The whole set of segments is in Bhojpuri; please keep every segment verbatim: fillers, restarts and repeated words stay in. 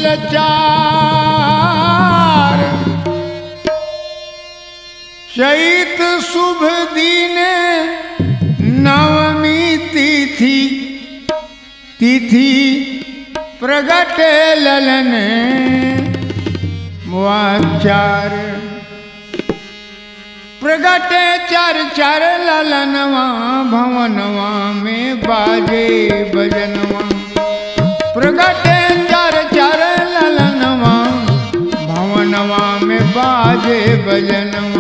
चार चैत शुभ दीने नवमी तिथि तिथि प्रगटे ललन वाचार प्रगटे चार चार ललनवा भवनवा में बाजे बजनवा प्रगटे चार चार ललनवा भवनवा में बाजे बजनवा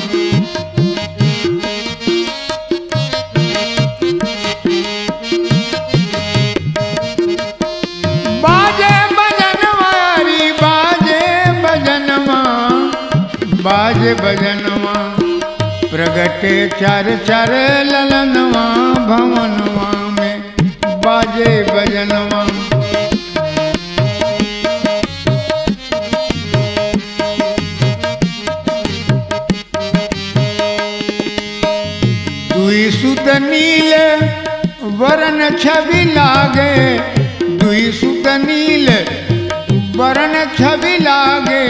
बाजे बजनवा री बाजे बजनवा बाजे बजनवा प्रगटे चार चार ललनवा भवनवा में बाजे बजनवा दुई सुत नील वरण छवि लागे दुई सुत नील वरण छवि लागे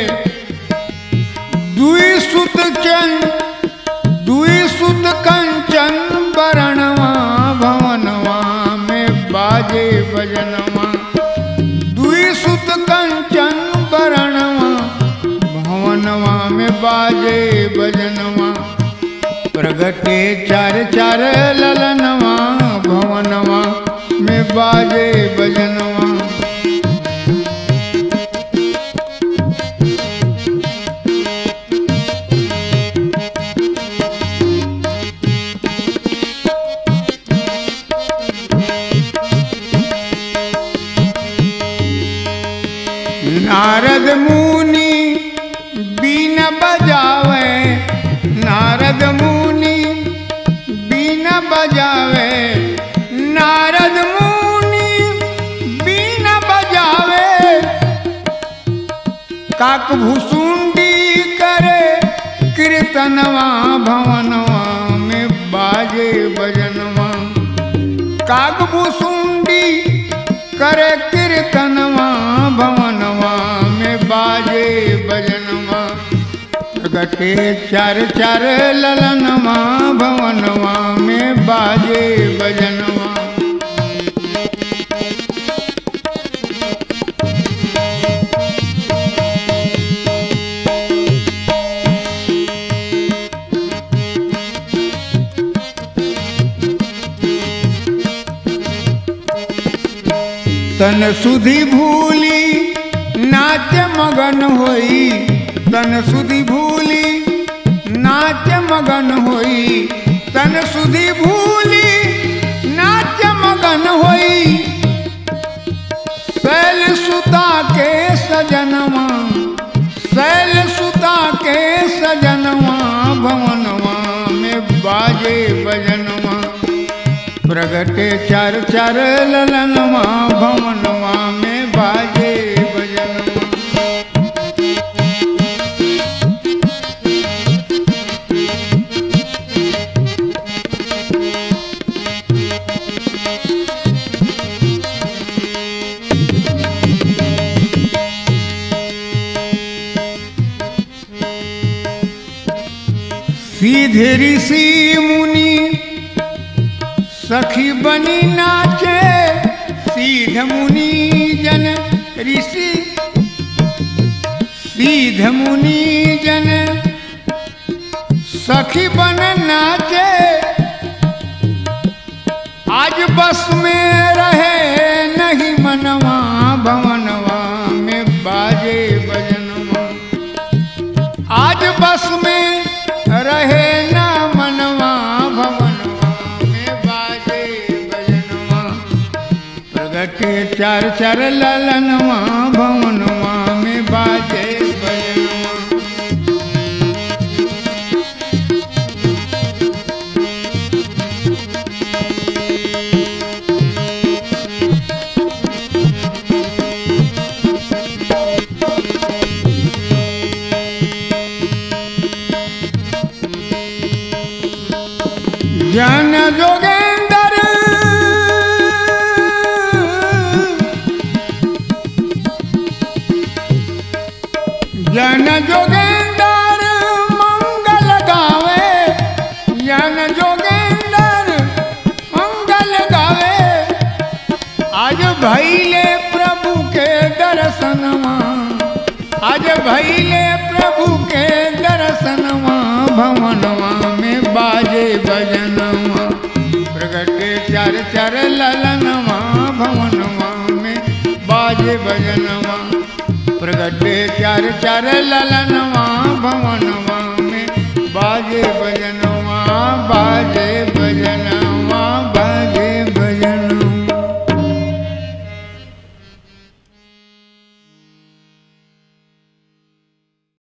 दुई सुत चंद दुई सुत कंचन बरणवा भवनवा में बाजे बजनवा दुई सुत कंचन बरणवा भवनवा में बाजे बजनवा प्रगटे चार चार ललनवा भवनवा में बाजे बजनवा नारद मुनि बीन बजावे नारद मुनि बीन बजावे नारद मुनि बीन बजावे काक भुसुंडी करे कीर्तनवा भवनवा में बाजे बजनवा काक भुसुंडी करे कीर्तनवा भवनवा में बाजे बजनवा प्रगटे चार चार ललनवा भवनवा में बाजे बजनवा तन सुधि भूली नाच मगन होई तन सुधि भूली नाच मगन होई तन सुधि भूली नाच मगन होई शैल सुता के सजनवा शैल सुता के सजनवा भवनवा में बाजे बजनवा प्रगटे चार चार ललनवा भवनवा में बाजे बजनवा सीधे ऋषि मुनि सखी बनी नाचे सीध मुनि जन ऋषि सीध मुनि जन सखी बन नाचे आज बस में रहे नहीं मनवा भवनवा में बाजे बजनवा आज बस में रहे न मनवा भवनवा में बाजे बजनवा प्रगटे चार चार ललनवा भवनवा में बाजे बजनवा जन जोगेंद्र जन जोगेंदर मंगल गावे, जन जोगेंदर मंगल गावे। आज भैले प्रभु के दर्शनवा, आज भैले प्रभु के दर्शनवा, भवनवा में बाजे भजनवा, प्रगटे चार चार ललनवा, भवनवा में बाजे भजनवा, प्रगटे चार चार ललनवा, भवनवा